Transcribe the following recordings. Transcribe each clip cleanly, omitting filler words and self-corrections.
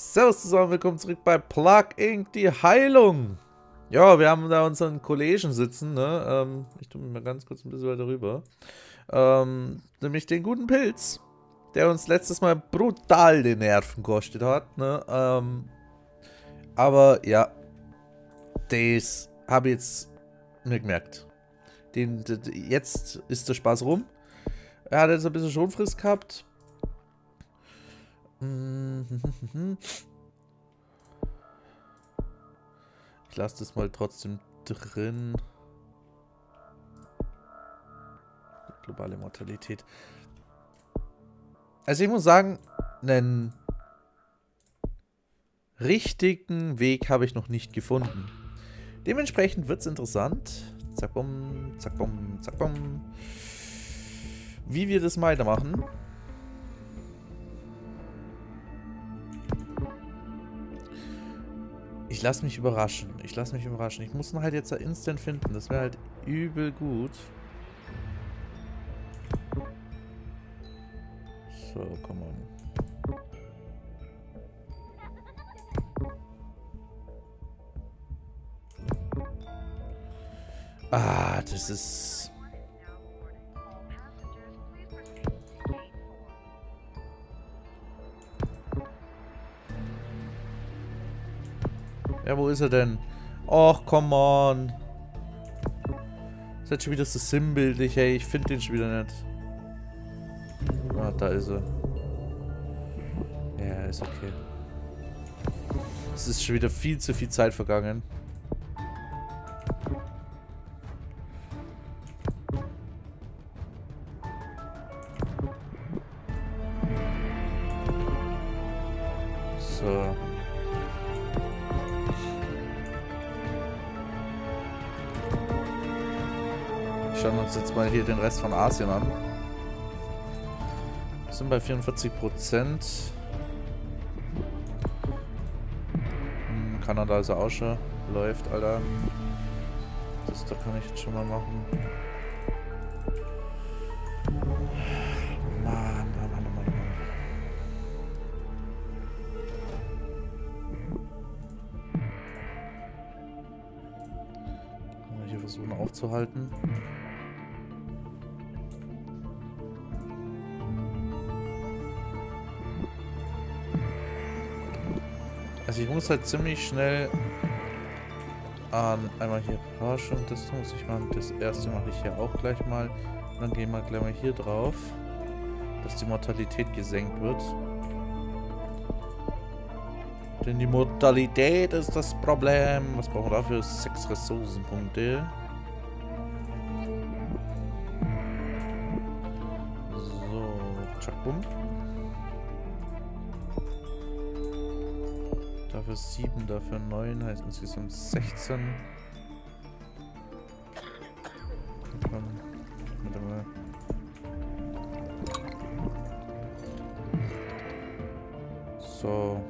Servus zusammen, willkommen zurück bei Plague Inc. Die Heilung. Ja, wir haben da unseren Kollegen sitzen, ne? Ich tue mir mal ganz kurz ein bisschen weiter rüber. Nämlich den guten Pilz, der uns letztes Mal brutal den Nerven gekostet hat, ne? Aber ja, das habe ich jetzt mir gemerkt. Jetzt ist der Spaß rum. Er hat jetzt ein bisschen Schonfrist gehabt. Ich lasse das mal trotzdem drin. Globale Mortalität. Also ich muss sagen, einen richtigen Weg habe ich noch nicht gefunden. Dementsprechend wird es interessant. Zack, bumm, zack, bumm, zack, bumm. Wie wir das weitermachen. Ich lasse mich überraschen. Ich lasse mich überraschen. Ich muss ihn halt jetzt instant finden. Das wäre halt übel gut. So, komm on. Ah, das ist... Ja, wo ist er denn? Och, come on. Ist jetzt schon wieder so sinnbildlich, ey. Ich finde den schon wieder nicht. Ah, da ist er. Ja, ist okay. Es ist schon wieder viel zu viel Zeit vergangen. So. Schauen wir uns jetzt mal hier den Rest von Asien an. Wir sind bei 44%. Kanada ist auch schon. Läuft, Alter. Das da kann ich jetzt schon mal machen. Mann. Können wir hier versuchen aufzuhalten. Also ich muss halt ziemlich schnell an einmal hier Forschung, das muss ich machen. Das erste mache ich hier auch gleich mal. Und dann gehen wir gleich mal hier drauf, dass die Mortalität gesenkt wird. Denn die Mortalität ist das Problem. Was brauchen wir dafür? 6 Ressourcenpunkte. So, tschack, bumm. Dafür 7, dafür 9, heißt insgesamt 16. Komm, warte mal. So.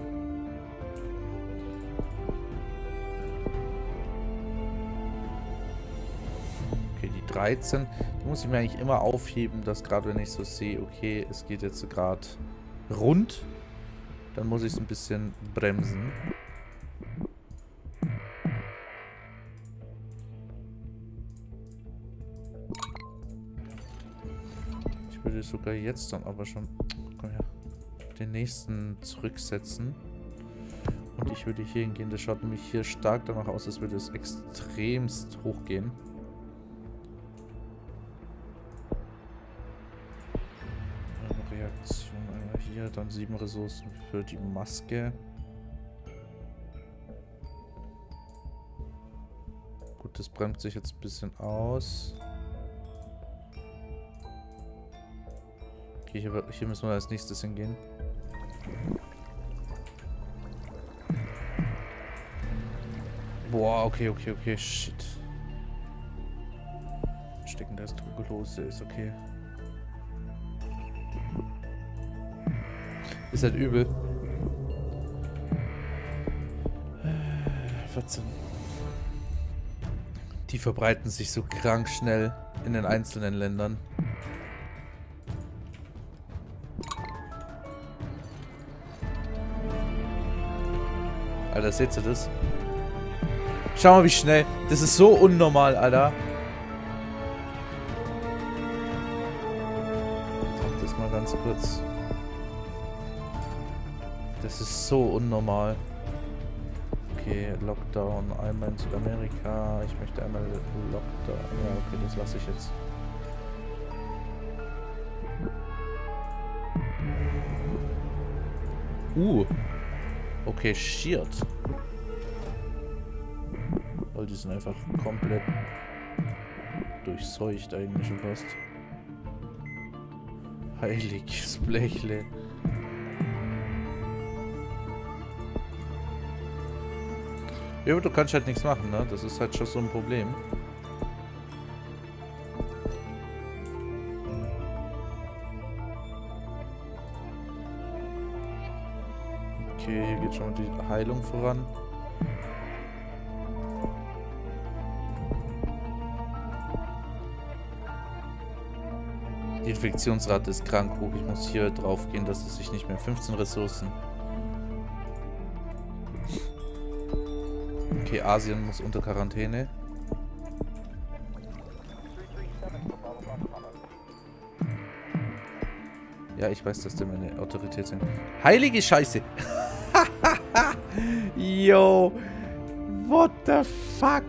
Okay, die 13. Die muss ich mir eigentlich immer aufheben, dass gerade wenn ich so sehe, okay, es geht jetzt gerade rund. Dann muss ich es ein bisschen bremsen. Ich würde sogar jetzt dann aber schon den nächsten zurücksetzen. Und ich würde hier hingehen. Das schaut nämlich hier stark danach aus, als würde es extremst hochgehen. Reaktion. Hier dann 7 Ressourcen für die Maske. Gut, das bremst sich jetzt ein bisschen aus. Okay, hier müssen wir als nächstes hingehen. Boah, okay, shit. Stecken, da ist Tuberkulose, ist okay. Ist halt übel. 14. Die verbreiten sich so krank schnell in den einzelnen Ländern. Alter, seht ihr das? Schau mal, wie schnell. Das ist so unnormal, Alter. Ich mach das mal ganz kurz. Das ist so unnormal. Okay, Lockdown. Einmal in Südamerika. Ich möchte einmal Lockdown. Ja, okay, das lasse ich jetzt. Okay, shit. Weil die sind einfach komplett durchseucht eigentlich schon fast. Heiliges Blechle. Ja, aber du kannst halt nichts machen, ne? Das ist halt schon so ein Problem. Okay, hier geht schon mal die Heilung voran. Die Infektionsrate ist krank hoch. Ich muss hier drauf gehen, dass es sich nicht mehr 15 Ressourcen. Okay, Asien muss unter Quarantäne. Ja, ich weiß, dass der meine Autorität sind. Heilige Scheiße! Yo! What the fuck?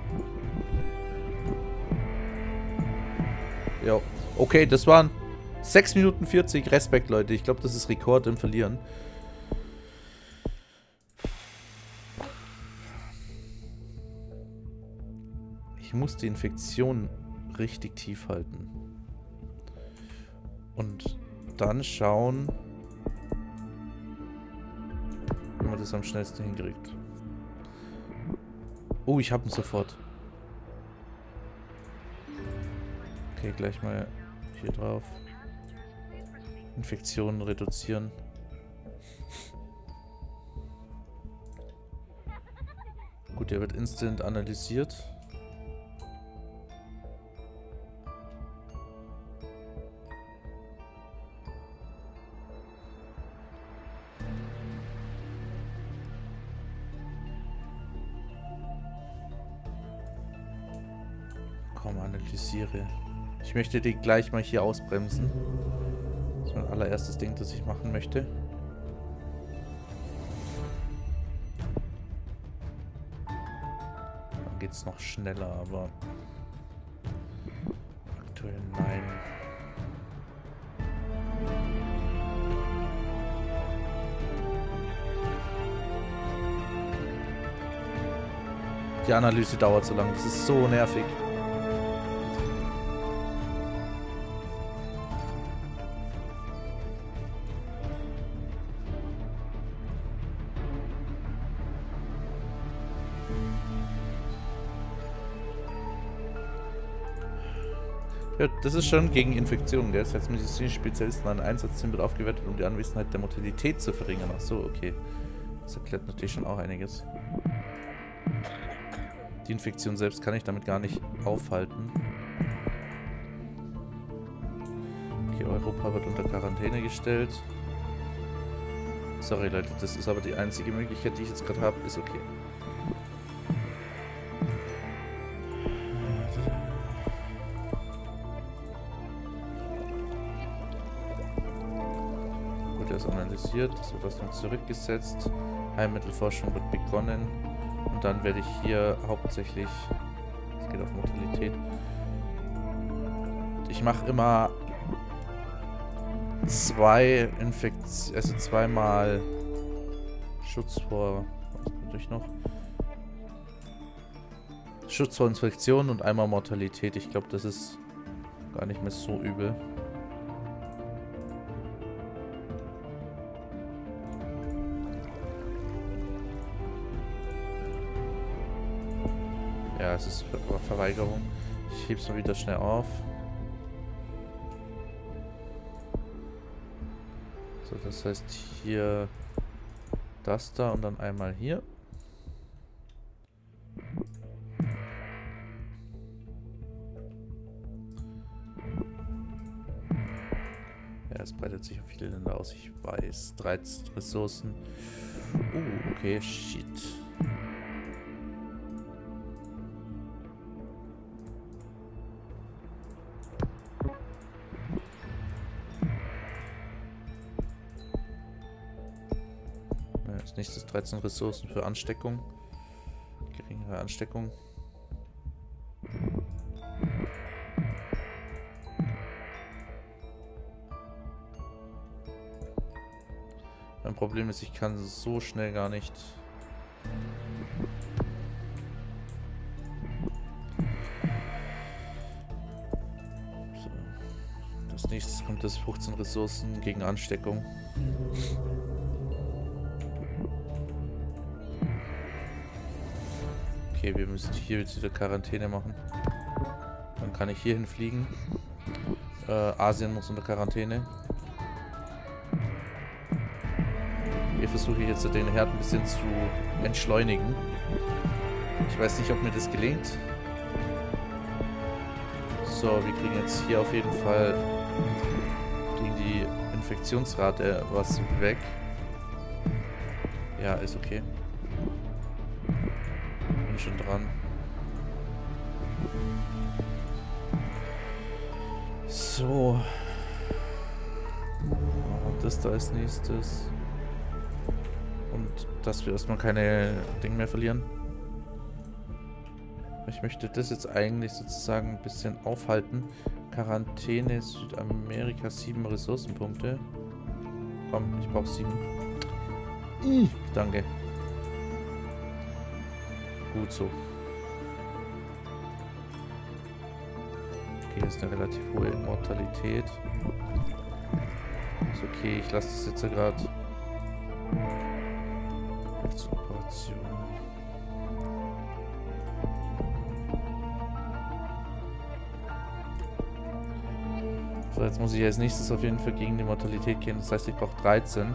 Jo. Okay, das waren 6 Minuten 40. Respekt, Leute. Ich glaube, das ist Rekord im Verlieren. Ich muss die Infektion richtig tief halten. Und dann schauen, wie man das am schnellsten hinkriegt. Oh, ich habe ihn sofort. Okay, gleich mal hier drauf. Infektionen reduzieren. Gut, der wird instant analysiert. Komm, analysiere. Ich möchte die gleich mal hier ausbremsen. Das ist mein allererstes Ding, das ich machen möchte. Dann geht es noch schneller, aber aktuell nein. Die Analyse dauert so lange. Das ist so nervig. Ja, das ist schon gegen Infektionen, gell? Das heißt, Medizinspezialisten an Einsatz wird aufgewertet, um die Anwesenheit der Mortalität zu verringern. Ach so, okay. Das erklärt natürlich schon auch einiges. Die Infektion selbst kann ich damit gar nicht aufhalten. Okay, Europa wird unter Quarantäne gestellt. Sorry, Leute, das ist aber die einzige Möglichkeit, die ich jetzt gerade habe. Ist okay. Gut, er ist analysiert. Das wird was noch zurückgesetzt. Heilmittelforschung wird begonnen. Und dann werde ich hier hauptsächlich... Es geht auf Mortalität. Ich mache immer zweimal Schutz vor... Was natürlich noch? Schutz vor Infektionen und einmal Mortalität. Ich glaube, das ist gar nicht mehr so übel. Ja, es ist Verweigerung. Ich hebe es mal wieder schnell auf. So, das heißt hier das da und dann einmal hier. Ja, es breitet sich auf viele Länder aus. Ich weiß. 13 Ressourcen. Okay, shit. Als nächstes 13 Ressourcen für Ansteckung. Geringere Ansteckung. Mein Problem ist, ich kann so schnell gar nicht. So. Als nächstes kommt das 15 Ressourcen gegen Ansteckung. Okay, wir müssen hier jetzt wieder Quarantäne machen. Dann kann ich hierhin fliegen. Asien muss unter Quarantäne. Hier versuche ich jetzt den Herd ein bisschen zu entschleunigen. Ich weiß nicht, ob mir das gelingt. So, wir kriegen jetzt hier auf jeden Fall gegen die Infektionsrate was weg. Ja, ist okay. Bin schon dran. So. Und das da als nächstes. Und dass wir erstmal keine Dinge mehr verlieren. Ich möchte das jetzt eigentlich sozusagen ein bisschen aufhalten. Quarantäne Südamerika, 7 Ressourcenpunkte. Komm, ich brauche 7. Danke. Gut so. Okay, ist eine relativ hohe Mortalität. Ist okay, ich lasse das jetzt ja gerade. Operation. So, jetzt muss ich als nächstes auf jeden Fall gegen die Mortalität gehen. Das heißt, ich brauche 13.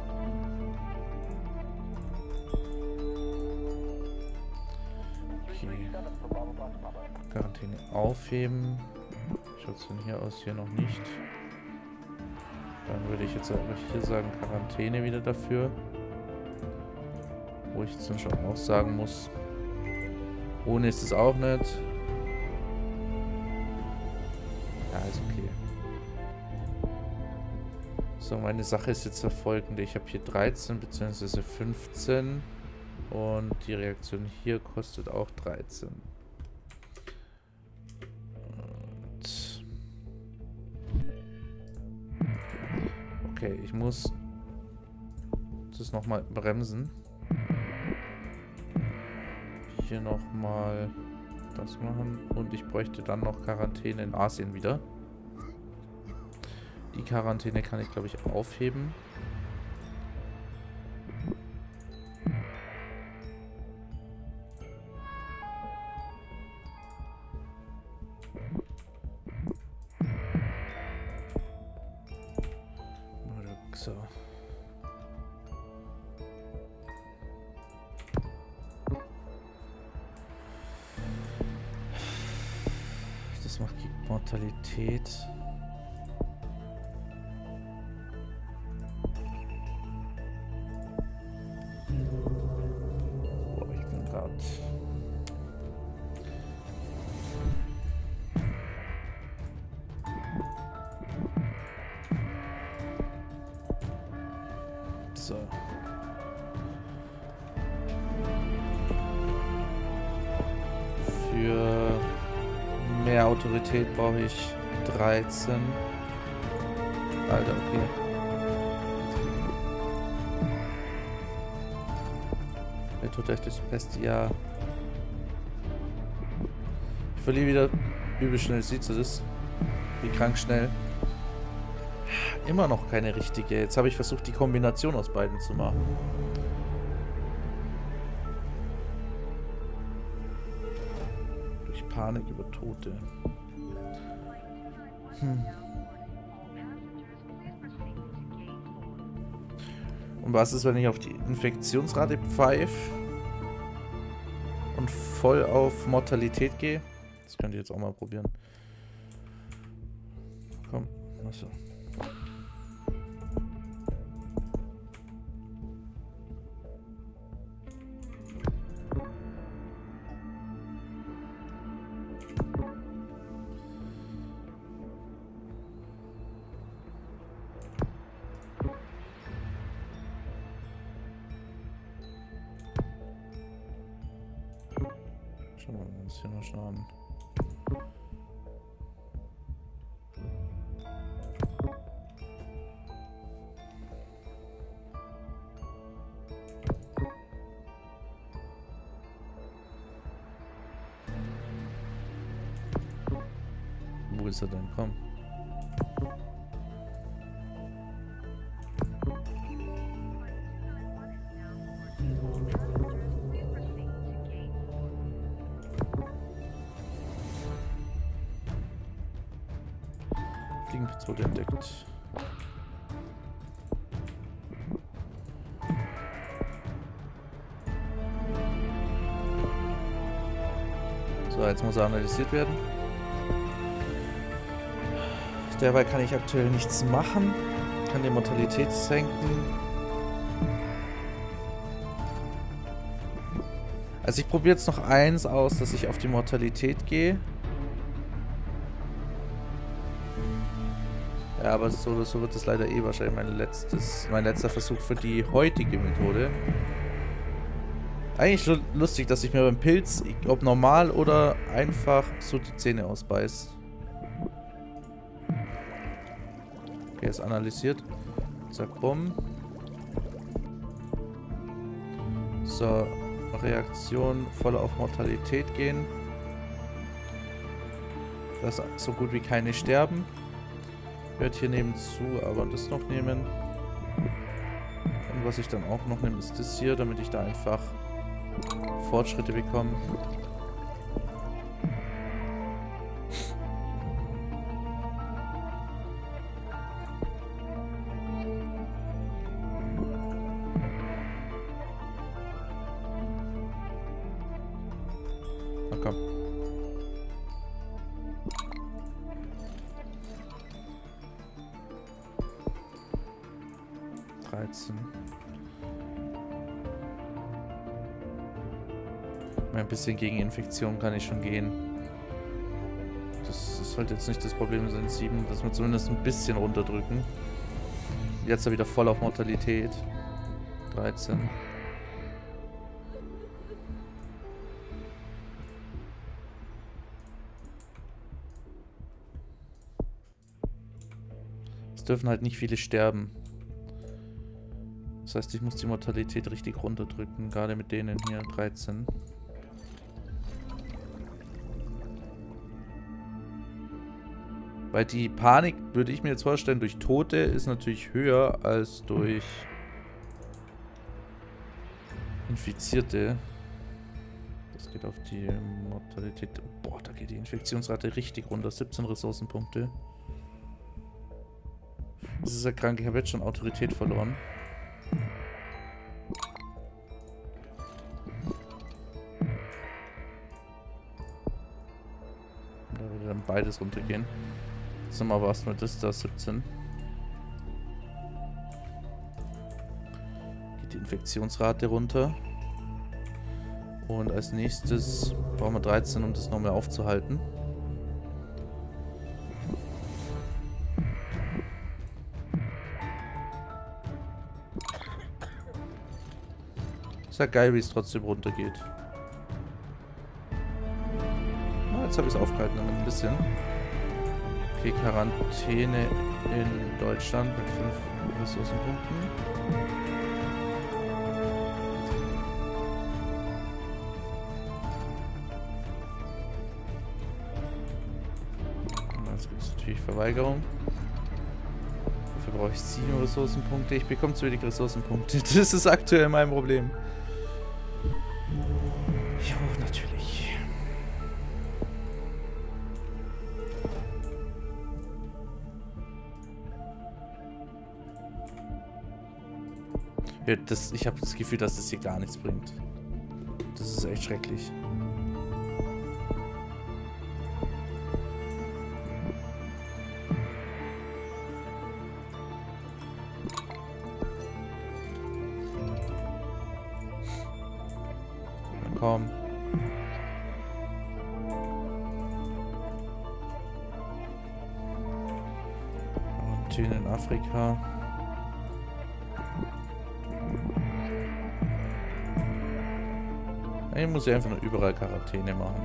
Okay. Quarantäne aufheben. Schaut es von hier aus hier noch nicht. Dann würde ich jetzt aber hier sagen, Quarantäne wieder dafür. Wo ich jetzt dann schon auch sagen muss, ohne ist es auch nicht. Ja, ist okay. So, meine Sache ist jetzt folgende. Ich habe hier 13 bzw. 15 und die Reaktion hier kostet auch 13. Und okay, ich muss das nochmal bremsen. Hier nochmal das machen. Und ich bräuchte dann noch Quarantäne in Asien wieder. Die Quarantäne kann ich, glaube ich, aufheben. So. Das macht die Mortalität. Boah, ich bin gerade. So. Für mehr Autorität brauche ich 13. Alter, okay. Der tut echt das Beste, ja. Ich verliere wieder übel schnell. Siehst du das? Wie krank schnell. Immer noch keine richtige. Jetzt habe ich versucht, die Kombination aus beiden zu machen. Durch Panik über Tote. Und was ist, wenn ich auf die Infektionsrate pfeife und voll auf Mortalität gehe? Das könnt ihr jetzt auch mal probieren. Komm, achso. Schauen wir uns hier noch schauen. Wo ist er denn? Komm. Fliegenpistole entdeckt. So, jetzt muss er analysiert werden. Dabei kann ich aktuell nichts machen. Kann die Mortalität senken. Also ich probiere jetzt noch eins aus, dass ich auf die Mortalität gehe. Ja, aber so oder so wird es leider eh wahrscheinlich mein letzter Versuch für die heutige Methode. Eigentlich lustig, dass ich mir beim Pilz, ob normal oder einfach, so die Zähne ausbeiß. Okay, ist analysiert. Zack, bumm. So, Reaktion voll auf Mortalität gehen. Dass so gut wie keine sterben. Ich werde hier nebenzu aber das noch nehmen. Und was ich dann auch noch nehme, ist das hier, damit ich da einfach Fortschritte bekomme. Na komm. Ein bisschen gegen Infektion kann ich schon gehen. Das sollte jetzt nicht das Problem sein, 7, dass wir zumindest ein bisschen runterdrücken. Jetzt wieder voll auf Mortalität. 13. Es dürfen halt nicht viele sterben. Das heißt, ich muss die Mortalität richtig runterdrücken, gerade mit denen hier. 13. Weil die Panik, würde ich mir jetzt vorstellen, durch Tote ist natürlich höher als durch Infizierte. Das geht auf die Mortalität. Boah, da geht die Infektionsrate richtig runter. 17 Ressourcenpunkte. Das ist ja krank. Ich habe jetzt schon Autorität verloren. Da würde dann beides runtergehen. Jetzt nochmal was mit das da, 17. Geht die Infektionsrate runter. Und als nächstes brauchen wir 13, um das nochmal aufzuhalten. Ist ja geil, wie es trotzdem runtergeht. Na, jetzt habe ich es aufgehalten, ein bisschen. Okay, Quarantäne in Deutschland mit 5 Ressourcenpunkten. Und jetzt gibt es natürlich Verweigerung. Dafür brauche ich 7 Ressourcenpunkte. Ich bekomme zu wenig Ressourcenpunkte. Das ist aktuell mein Problem. Jo, natürlich. Ja, ich habe das Gefühl, dass das hier gar nichts bringt. Das ist echt schrecklich. Na komm. Quarantäne in Afrika. Ich muss ja einfach nur überall Quarantäne machen.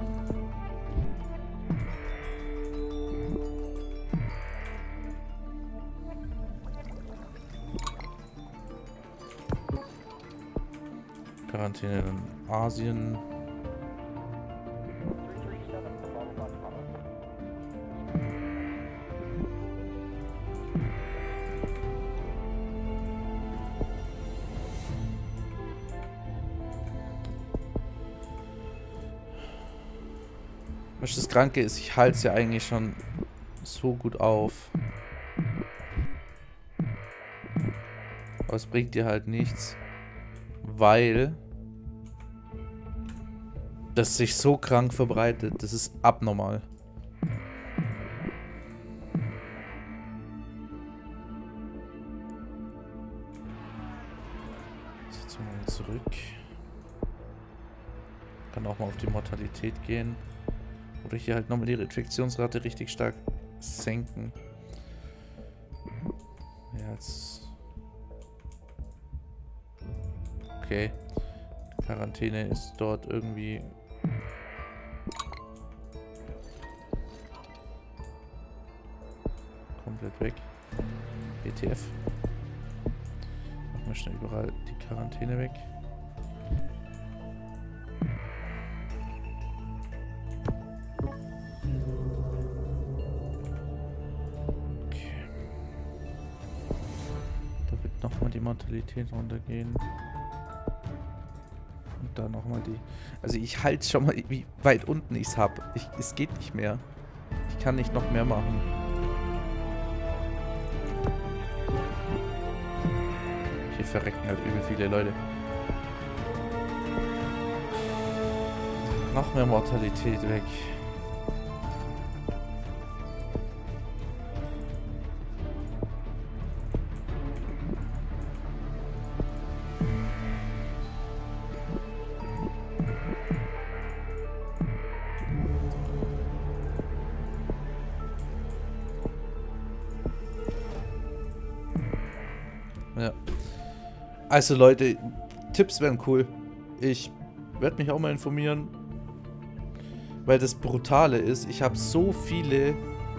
Quarantäne in Asien. Was das Kranke ist, ich halte es ja eigentlich schon so gut auf. Aber es bringt dir halt nichts, weil das sich so krank verbreitet. Das ist abnormal. Jetzt mal zurück. Kann auch mal auf die Mortalität gehen. Oder hier halt nochmal die Infektionsrate richtig stark senken. Ja, jetzt. Okay. Quarantäne ist dort irgendwie. Komplett weg. ETF. Machen wir schnell überall die Quarantäne weg. Nochmal die Mortalität runtergehen. Und dann nochmal die... Also ich halte schon mal, wie weit unten ich es habe. Es geht nicht mehr. Ich kann nicht noch mehr machen. Hier verrecken halt übel viele Leute. Noch mehr Mortalität weg. Ja. Also Leute, Tipps wären cool. Ich werde mich auch mal informieren. Weil das Brutale ist, ich habe so viel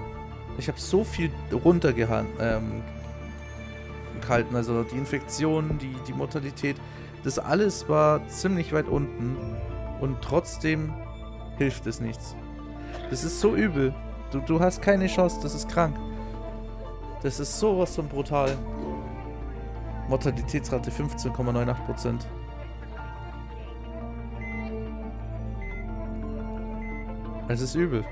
runtergehalten. Also die Infektionen, die Mortalität, das alles war ziemlich weit unten. Und trotzdem hilft es nichts. Das ist so übel. Du hast keine Chance, das ist krank. Das ist sowas von brutal. Mortalitätsrate 15,98%. Es ist übel.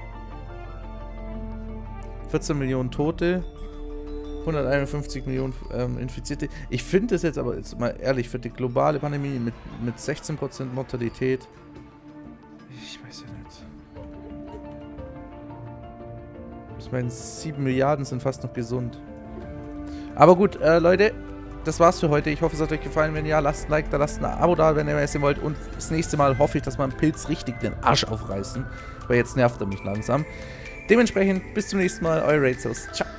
14 Millionen Tote, 151 Millionen Infizierte. Ich finde es jetzt aber, jetzt mal ehrlich, für die globale Pandemie mit 16% Mortalität, ich weiß ja nicht. Ich meine, 7 Milliarden sind fast noch gesund. Aber gut, Leute, das war's für heute. Ich hoffe, es hat euch gefallen. Wenn ja, lasst ein Like da, lasst ein Abo da, wenn ihr mehr sehen wollt. Und das nächste Mal hoffe ich, dass wir einen Pilz richtig den Arsch aufreißen. Weil jetzt nervt er mich langsam. Dementsprechend, bis zum nächsten Mal. Euer Raidsos. Ciao.